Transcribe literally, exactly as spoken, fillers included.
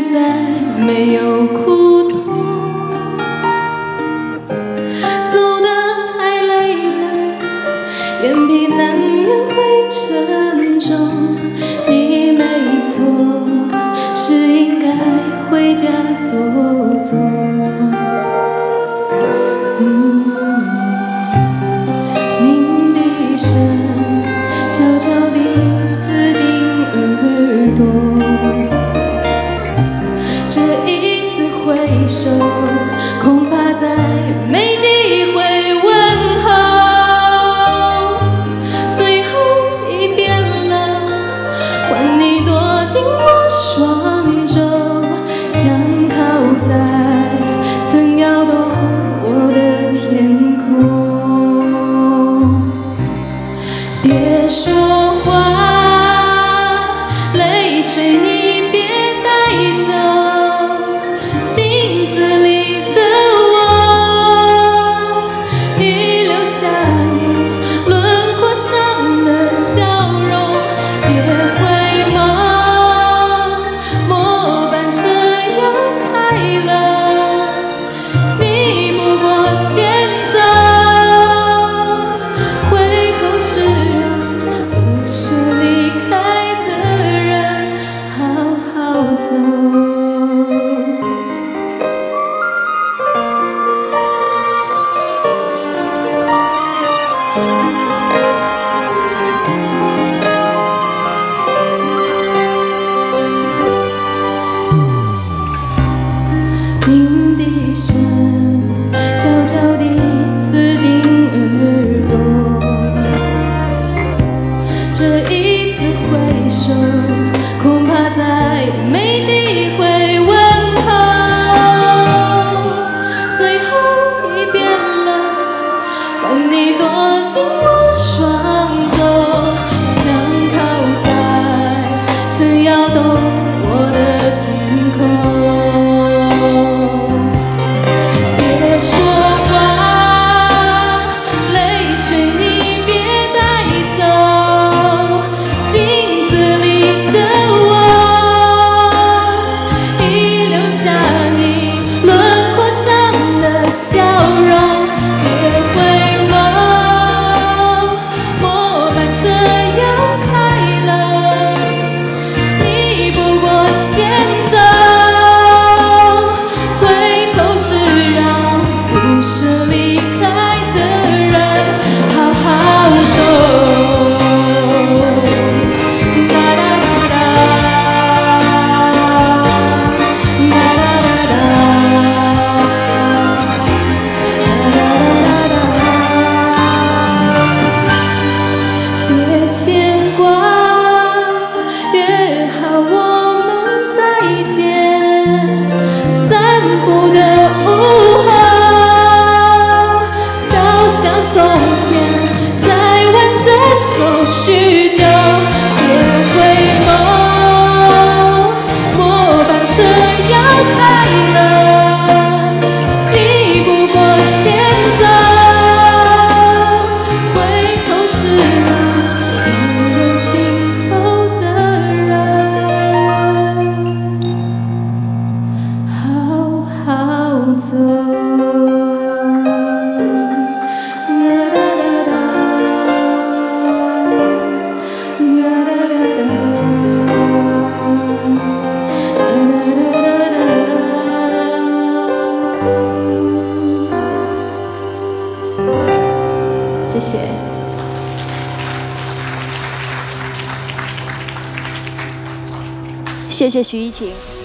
再没有苦痛，走得太累了，眼皮难免会沉重。你没错，是应该回家坐坐。嗯，鸣笛声悄悄地刺进耳朵。 这一次挥手，恐怕再没机会问候。最后一遍了，换你躲进我双肘，想靠在曾摇动我的天空。别说话，泪水你别带走。 镜子里的我，已留下你轮廓上的笑容。别回眸，末班车要开了，你不过先走，回头是让不是离开的人好好走。 鸣笛声悄悄地刺进耳朵，这一次挥手，恐怕再没机会问候。最后一遍了，换你躲进我双肘，想靠在曾摇动我的天空。 许久，别回眸，末班车要开了，你不过先走，回头是让留心口的人好好走。 谢谢。 谢谢徐艺勤。